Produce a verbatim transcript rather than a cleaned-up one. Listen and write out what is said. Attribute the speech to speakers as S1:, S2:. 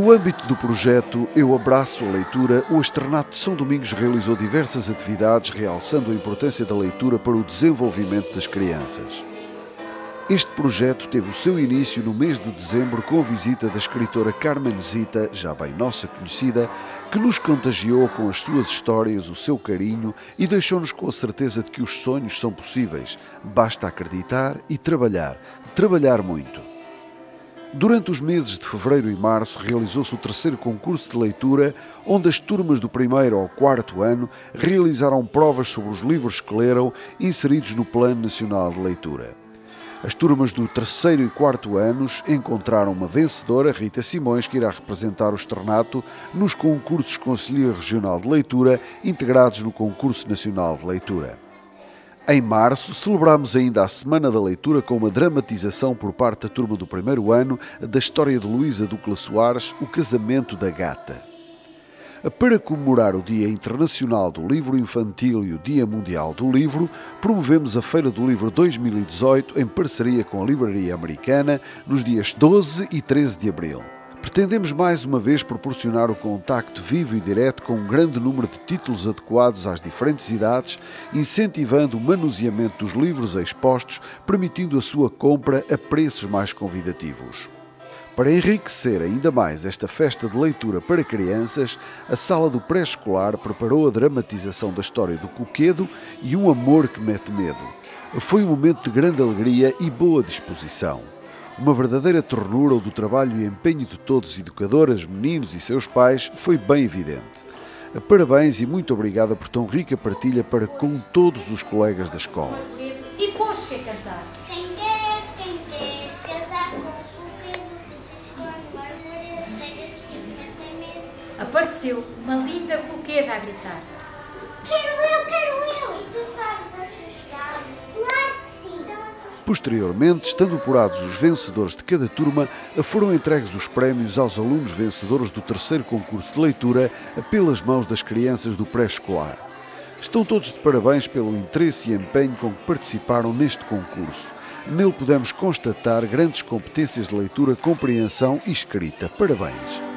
S1: No âmbito do projeto Eu Abraço a Leitura, o Externato de São Domingos realizou diversas atividades realçando a importância da leitura para o desenvolvimento das crianças. Este projeto teve o seu início no mês de dezembro com a visita da escritora Carmen Zita, já bem nossa conhecida, que nos contagiou com as suas histórias, o seu carinho e deixou-nos com a certeza de que os sonhos são possíveis. Basta acreditar e trabalhar, trabalhar muito. Durante os meses de fevereiro e março realizou-se o terceiro concurso de leitura, onde as turmas do primeiro ao quarto ano realizaram provas sobre os livros que leram, inseridos no Plano Nacional de Leitura. As turmas do terceiro e quarto anos encontraram uma vencedora, Rita Simões, que irá representar o Externato nos concursos Conselho Regional de Leitura, integrados no Concurso Nacional de Leitura. Em março, celebramos ainda a Semana da Leitura com uma dramatização por parte da turma do primeiro ano da história de Luísa Ducla Soares, O Casamento da Gata. Para comemorar o Dia Internacional do Livro Infantil e o Dia Mundial do Livro, promovemos a Feira do Livro dois mil e dezoito em parceria com a Livraria Americana nos dias doze e treze de abril. Pretendemos mais uma vez proporcionar o contacto vivo e direto com um grande número de títulos adequados às diferentes idades, incentivando o manuseamento dos livros expostos, permitindo a sua compra a preços mais convidativos. Para enriquecer ainda mais esta festa de leitura para crianças, a Sala do Pré-Escolar preparou a dramatização da história do Coquedo e Um Amor que Mete Medo. Foi um momento de grande alegria e boa disposição. Uma verdadeira ternura do trabalho e empenho de todos os educadoras, meninos e seus pais foi bem evidente. Parabéns e muito obrigada por tão rica partilha para com todos os colegas da escola.
S2: E depois quer casar?
S3: Quem quer, quem quer casar com o Coquedo, que se esconde uma árvore, rega-se tem medo.
S2: Apareceu uma linda coqueda a gritar.
S3: Quero eu, quero eu! E tu sabes assustar? Claro que sim! Então assustar.
S1: Posteriormente, estando apurados os vencedores de cada turma, foram entregues os prémios aos alunos vencedores do terceiro concurso de leitura pelas mãos das crianças do pré-escolar. Estão todos de parabéns pelo interesse e empenho com que participaram neste concurso. Nele pudemos constatar grandes competências de leitura, compreensão e escrita. Parabéns!